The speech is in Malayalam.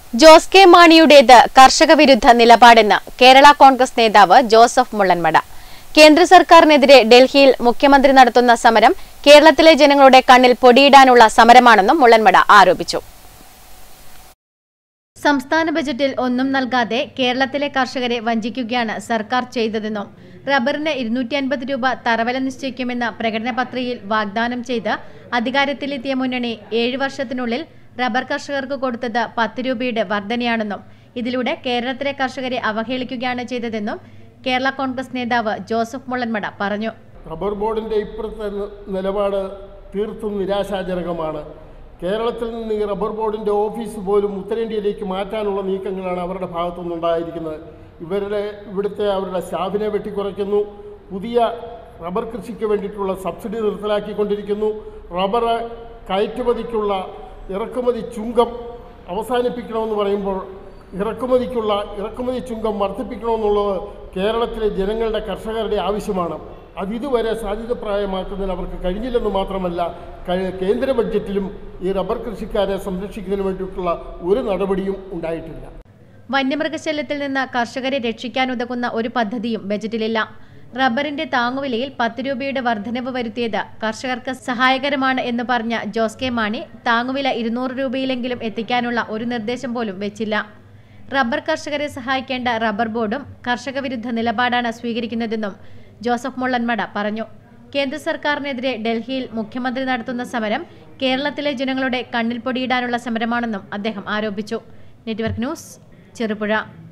ജോസ് കെ മാണിയുടേത് കർഷക വിരുദ്ധ നിലപാടെന്ന് കേരള കോൺഗ്രസ് നേതാവ് ജോസഫ് മുള്ളൻമട. കേന്ദ്ര സർക്കാരിനെതിരെ ഡൽഹിയിൽ മുഖ്യമന്ത്രി നടത്തുന്ന സമരം കേരളത്തിലെ ജനങ്ങളുടെ കണ്ണിൽ പൊടിയിടാനുള്ള സമരമാണെന്നും മുള്ളൻമട ആരോപിച്ചു. സംസ്ഥാന ബജറ്റിൽ ഒന്നും നൽകാതെ കേരളത്തിലെ കർഷകരെ വഞ്ചിക്കുകയാണ് സർക്കാർ ചെയ്തതെന്നും റബ്ബറിന് 250 രൂപ തറവില നിശ്ചയിക്കുമെന്ന പ്രകടന പത്രികയിൽ വാഗ്ദാനം ചെയ്ത് അധികാരത്തിലെത്തിയ മുന്നണി 7 വർഷത്തിനുള്ളിൽ റബ്ബർ കർഷകർക്ക് കൊടുത്തത് 10 രൂപയുടെ വർധനയാണെന്നും ഇതിലൂടെ കേരളത്തിലെ കർഷകരെ അവഹേളിക്കുകയാണ് ചെയ്തതെന്നും കേരള കോൺഗ്രസ് നേതാവ് ജോസഫ് മുള്ളൻമട പറഞ്ഞു. റബ്ബർ ബോർഡിന്റെ ഇപ്പോഴത്തെ നിലപാട് തീർത്തും നിരാശാജനകമാണ്. കേരളത്തിൽ നിന്ന് ഈ റബ്ബർ ബോർഡിന്റെ ഓഫീസ് പോലും ഉത്തരേന്ത്യയിലേക്ക് മാറ്റാനുള്ള നീക്കങ്ങളാണ് അവരുടെ ഭാഗത്തുനിന്നുണ്ടായിരിക്കുന്നത്. ഇവിടുത്തെ അവരുടെ സ്റ്റാഫിനെ വെട്ടിക്കുറയ്ക്കുന്നു. പുതിയ റബ്ബർ കൃഷിക്ക് വേണ്ടിയിട്ടുള്ള സബ്സിഡി നിർത്തലാക്കിക്കൊണ്ടിരിക്കുന്നു. റബ്ബർ കയറ്റുമതിക്കുള്ള ഇറക്കുമതി ചുങ്കം അവസാനിപ്പിക്കണമെന്ന് പറയുമ്പോൾ ഇറക്കുമതി ചുങ്കം വർദ്ധിപ്പിക്കണമെന്നുള്ളത് കേരളത്തിലെ ജനങ്ങളുടെ കർഷകരുടെ ആവശ്യമാണ്. അതിതുവരെ സാധ്യതപ്രായമാക്കുന്നതിന് അവർക്ക് കഴിഞ്ഞില്ലെന്ന് മാത്രമല്ല, കേന്ദ്ര ബഡ്ജറ്റിലും ഈ റബ്ബർ കൃഷിക്കാരെ സംരക്ഷിക്കുന്നതിന് വേണ്ടിയിട്ടുള്ള ഒരു നടപടിയും ഉണ്ടായിട്ടില്ല. വന്യമൃഗശല്യത്തിൽ നിന്ന് കർഷകരെ രക്ഷിക്കാനുതകുന്ന ഒരു പദ്ധതിയും ബജറ്റിലില്ല. റബ്ബറിന്റെ താങ്ങുവിലയിൽ 10 രൂപയുടെ വർധനവ് വരുത്തിയത് കർഷകർക്ക് സഹായകരമാണ് എന്ന് പറഞ്ഞ ജോസ് കെ മാണി താങ്ങുവില 200 രൂപയിലെങ്കിലും എത്തിക്കാനുള്ള ഒരു നിർദ്ദേശം പോലും വെച്ചില്ല. റബ്ബർ കർഷകരെ സഹായിക്കേണ്ട റബ്ബർ ബോർഡും കർഷക വിരുദ്ധ നിലപാടാണ് സ്വീകരിക്കുന്നതെന്നും ജോസഫ് മുള്ളൻമട പറഞ്ഞു. കേന്ദ്ര സർക്കാരിനെതിരെ ഡൽഹിയിൽ മുഖ്യമന്ത്രി നടത്തുന്ന സമരം കേരളത്തിലെ ജനങ്ങളുടെ കണ്ണിൽ പൊടിയിടാനുള്ള സമരമാണെന്നും അദ്ദേഹം ആരോപിച്ചു. Network news, Cherupuzha.